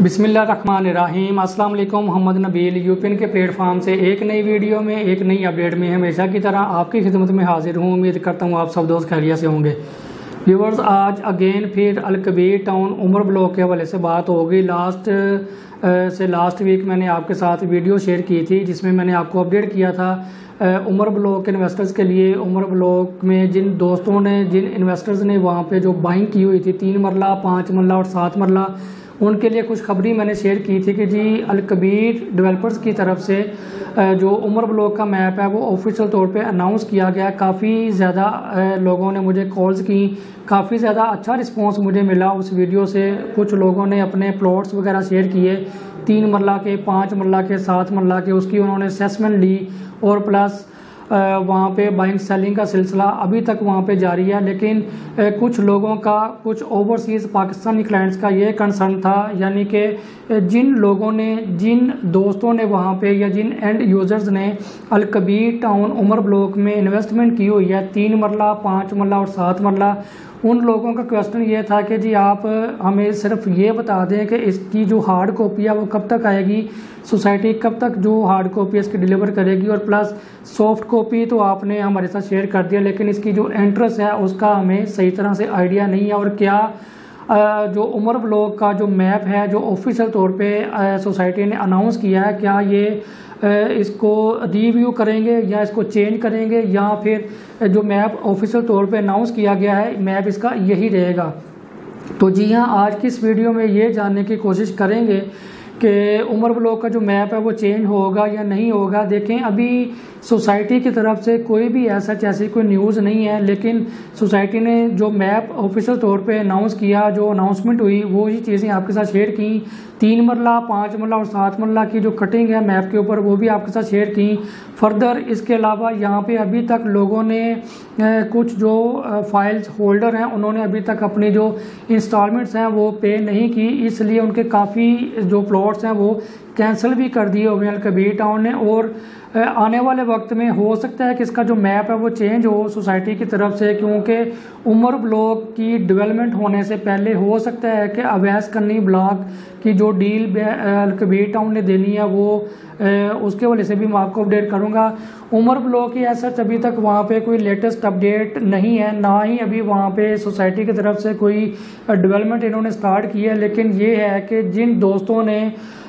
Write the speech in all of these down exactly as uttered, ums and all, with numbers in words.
बिस्मिल्लाहिर्रहमानिर्रहीम। अस्सलाम वालेकुम। मोहम्मद नबील यूपिन के प्लेटफॉर्म से एक नई वीडियो में एक नई अपडेट में हमेशा की तरह आपकी खिदमत में हाजिर हूँ। उम्मीद करता हूँ आप सब दोस्त खैरियत से होंगे। व्यूवर्स, आज अगेन फिर अलकबीर टाउन उमर ब्लॉक के हवाले से बात होगी। लास्ट से लास्ट वीक मैंने आपके साथ वीडियो शेयर की थी जिसमें मैंने आपको अपडेट किया था उमर ब्लॉक के इन्वेस्टर्स के लिए। उमर ब्लॉक में जिन दोस्तों ने जिन इन्वेस्टर्स ने वहाँ पे जो बाइंग की हुई थी तीन मरला, पाँच मरला और सात मरला, उनके लिए खुशखबरी मैंने शेयर की थी कि जी अलकबीर डेवलपर्स की तरफ से जो उमर ब्लॉक का मैप है वो ऑफिशियल तौर पे अनाउंस किया गया। काफ़ी ज़्यादा लोगों ने मुझे कॉल्स की, काफ़ी ज़्यादा अच्छा रिस्पांस मुझे मिला उस वीडियो से। कुछ लोगों ने अपने प्लॉट्स वगैरह शेयर किए, तीन मरला के, पाँच मरला के, सात मरला के, उसकी उन्होंने असेसमेंट ली और प्लस वहाँ पे बाइंग सेलिंग का सिलसिला अभी तक वहाँ पे जारी है। लेकिन कुछ लोगों का, कुछ ओवरसीज़ पाकिस्तानी क्लाइंट्स का ये कंसर्न था, यानी कि जिन लोगों ने, जिन दोस्तों ने वहाँ पे या जिन एंड यूज़र्स ने अलकबीर टाउन उमर ब्लॉक में इन्वेस्टमेंट की हुई है तीन मरला, पाँच मरला और सात मरला, उन लोगों का क्वेश्चन ये था कि जी आप हमें सिर्फ ये बता दें कि इसकी जो हार्ड कॉपी है वो कब तक आएगी, सोसाइटी कब तक जो हार्ड कॉपी इसकी डिलीवर करेगी, और प्लस सॉफ्ट कॉपी तो आपने हमारे साथ शेयर कर दिया लेकिन इसकी जो एंट्रेंस है उसका हमें सही तरह से आइडिया नहीं है। और क्या जो उमर ब्लॉक का जो मैप है जो ऑफिशियल तौर पे सोसाइटी ने अनाउंस किया है, क्या ये इसको रिव्यू करेंगे या इसको चेंज करेंगे, या फिर जो मैप ऑफिशियल तौर पे अनाउंस किया गया है मैप इसका यही रहेगा। तो जी हाँ, आज की इस वीडियो में ये जानने की कोशिश करेंगे कि उमर ब्लॉक का जो मैप है वो चेंज होगा या नहीं होगा। देखें, अभी सोसाइटी की तरफ से कोई भी ऐसा जैसी कोई न्यूज़ नहीं है, लेकिन सोसाइटी ने जो मैप ऑफिशियल तौर पे अनाउंस किया, जो अनाउंसमेंट हुई, वो ही चीज़ें आपके साथ शेयर की। तीन मरला, पाँच मरला और सात मरला की जो कटिंग है मैप के ऊपर वो भी आपके साथ शेयर की। फर्दर इसके अलावा यहाँ पे अभी तक लोगों ने कुछ जो फाइल्स होल्डर हैं उन्होंने अभी तक अपनी जो इंस्टॉलमेंट्स हैं वो पे नहीं की, इसलिए उनके काफ़ी जो प्लॉट्स हैं वो कैंसिल भी कर दिए हुए अलकबीर टाउन ने। और आने वाले वक्त में हो सकता है कि इसका जो मैप है वो चेंज हो सोसाइटी की तरफ से, क्योंकि उमर ब्लॉक की डेवलपमेंट होने से पहले हो सकता है कि अवैस करनी ब्लॉक की जो डील अलकबीर टाउन ने देनी है वो उसके वजह से भी मैं आपको अपडेट करूंगा। उमर ब्लॉक की ऐसा अभी तक वहाँ पे कोई लेटेस्ट अपडेट नहीं है, ना ही अभी वहाँ पे सोसाइटी की तरफ से कोई डेवलपमेंट इन्होंने स्टार्ट की है। लेकिन ये है कि जिन दोस्तों ने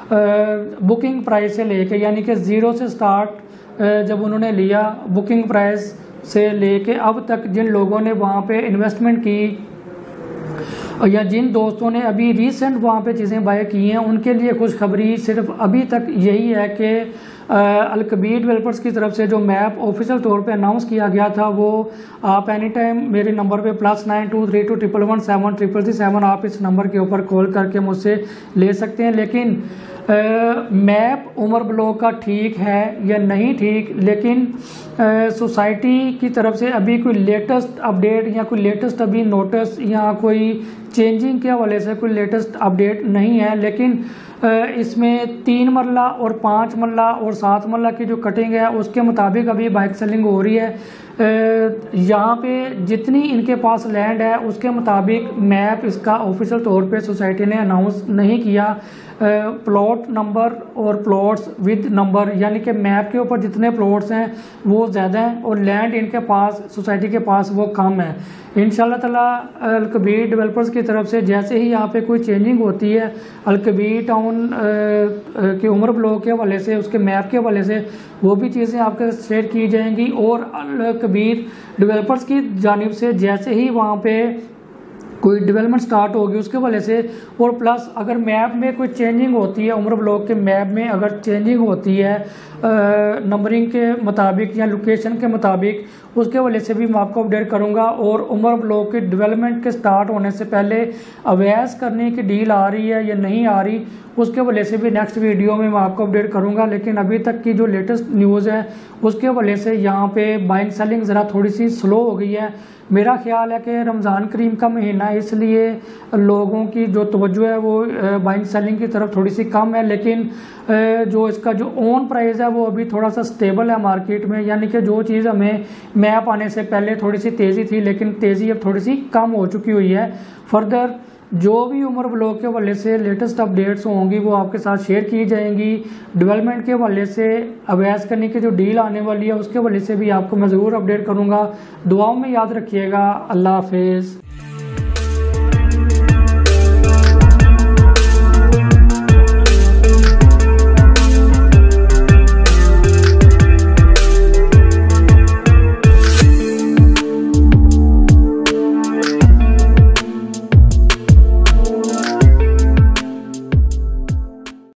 बुकिंग प्राइस से लेके, यानी कि ज़ीरो से स्टार्ट जब उन्होंने लिया बुकिंग प्राइस से लेके अब तक जिन लोगों ने वहाँ पे इन्वेस्टमेंट की या जिन दोस्तों ने अभी रिसेंट वहाँ पे चीज़ें बाय की हैं, उनके लिए खुशखबरी सिर्फ अभी तक यही है कि अलकबीर डेवलपर्स की तरफ से जो मैप ऑफिशियल तौर पे अनाउंस किया गया था वो आप एनी टाइम मेरे नंबर पे plus nine two three two triple one seven triple three seven आप इस नंबर के ऊपर कॉल करके मुझसे ले सकते हैं। लेकिन मैप उमर ब्लॉक का ठीक है या नहीं ठीक, लेकिन सोसाइटी की तरफ से अभी कोई लेटेस्ट अपडेट या कोई लेटेस्ट अभी नोटिस या कोई चेंजिंग के हवाले से कोई लेटेस्ट अपडेट नहीं है। लेकिन इसमें तीन मरला और पाँच मरला और सात मरला की जो कटिंग है उसके मुताबिक अभी बाइक सेलिंग हो रही है। यहाँ पे जितनी इनके पास लैंड है उसके मुताबिक मैप इसका ऑफिशियल तौर पे सोसाइटी ने अनाउंस नहीं किया। प्लॉट नंबर और प्लॉट्स विद नंबर, यानी कि मैप के ऊपर जितने प्लॉट्स हैं वो ज़्यादा हैं और लैंड इनके पास, सोसाइटी के पास वो कम है। इंशाल्लाह ताला अलकबीर डेवलपर्स की तरफ से जैसे ही यहाँ पे कोई चेंजिंग होती है अलकबीर टाउन के उमर ब्लॉक के हवाले से, उसके मैप के हवाले से, वो भी चीज़ें आपके शेयर की जाएंगी। और अलकबीर डेवलपर्स की जानिब से जैसे ही वहाँ पे कोई डेवलपमेंट स्टार्ट होगी उसके वजह से, और प्लस अगर मैप में कोई चेंजिंग होती है, उमर ब्लॉक के मैप में अगर चेंजिंग होती है नंबरिंग के मुताबिक या लोकेशन के मुताबिक, उसके वजह से भी मैं आपको अपडेट करूंगा। और उमर ब्लॉक के डेवलपमेंट के स्टार्ट होने से पहले अवैस करने की डील आ रही है या नहीं आ रही, उसके वजह से भी नेक्स्ट वीडियो में मैं आपको अपडेट करूंगा। लेकिन अभी तक की जो लेटेस्ट न्यूज़ है उसके वजह से यहाँ पे बाइंग सेलिंग ज़रा थोड़ी सी स्लो हो गई है। मेरा ख्याल है कि रमज़ान करीम का महीना है, इसलिए लोगों की जो तवज्जो है वो बाइंग सेलिंग की तरफ थोड़ी सी कम है। लेकिन जो इसका जो ऑन प्राइस है वो अभी थोड़ा सा स्टेबल है मार्केट में, यानी कि जो चीज़ हमें मैप आने से पहले थोड़ी सी तेज़ी थी लेकिन तेज़ी अब थोड़ी सी कम हो चुकी हुई है। फर्दर जो भी उमर ब्लॉग के हवाले से लेटेस्ट अपडेट्स होंगी वो आपके साथ शेयर की जाएंगी। डेवलपमेंट के हवाले से अवैस करने की जो डील आने वाली है उसके हवाले से भी आपको मैं ज़रूर अपडेट करूँगा। दुआओं में याद रखिएगा। अल्लाह हाफिज़।